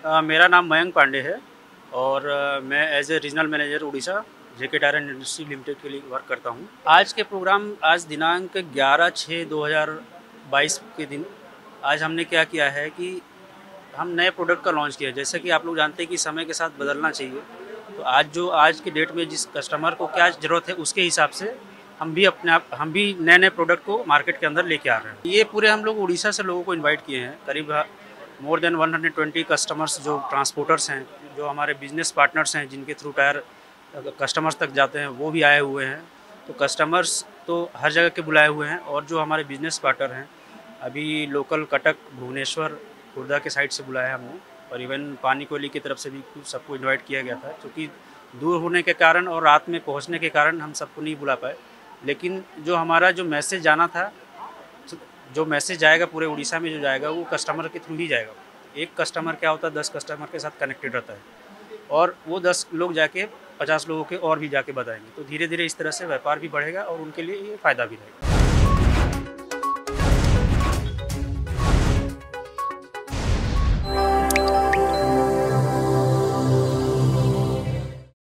मेरा नाम मयंक पांडे है और मैं as a regional manager Orissa JK tyre and industry limited के लिए वर्क करता हूँ। आज के प्रोग्राम आज दिनांक 11/6/2022 के दिन आज हमने क्या किया है कि हम नए प्रोडक्ट का लॉन्च किया। जैसे कि आप लोग जानते हैं कि समय के साथ बदलना चाहिए, तो आज के डेट में जिस कस्टमर को क्या ज़रूरत है उसके हिसाब से हम भी नए नए प्रोडक्ट को मार्केट के अंदर लेके आ रहे हैं। ये पूरे हम लोग उड़ीसा से लोगों को इनवाइट किए हैं, करीब मोर देन 120 कस्टमर्स जो ट्रांसपोर्टर्स हैं, जो हमारे बिजनेस पार्टनर्स हैं जिनके थ्रू टायर कस्टमर्स तक जाते हैं, वो भी आए हुए हैं। तो कस्टमर्स तो हर जगह के बुलाए हुए हैं और जो हमारे बिजनेस पार्टनर हैं, अभी लोकल कटक, भुवनेश्वर, खुर्दा के साइड से बुलाया है हमने, और इवन पानी कोयली की तरफ से भी सबको इनवाइट किया गया था। क्योंकि दूर होने के कारण और रात में पहुंचने के कारण हम सबको नहीं बुला पाए, लेकिन जो हमारा जो मैसेज जाना था, जो मैसेज जाएगा पूरे उड़ीसा में जो जाएगा वो कस्टमर के थ्रू ही जाएगा। एक कस्टमर क्या होता है, 10 कस्टमर के साथ कनेक्टेड रहता है और वो 10 लोग जाके 50 लोगों के और भी जाके बताएंगे। तो धीरे धीरे इस तरह से व्यापार भी बढ़ेगा और उनके लिए ये फ़ायदा भी रहेगा।